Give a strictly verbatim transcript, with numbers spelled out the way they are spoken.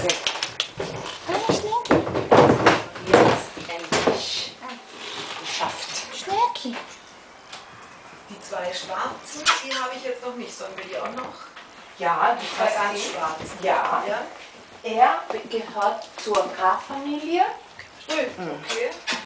weg. Alles schnell. Jetzt endlich geschafft. Schnell. Die zwei schwarzen, die habe ich jetzt noch nicht. Sollen wir die auch noch? Ja, die Zwei ganz Kastanien. schwarzen. Ja. Ja? Er gehört zur Graf-Familie. Ui, okay.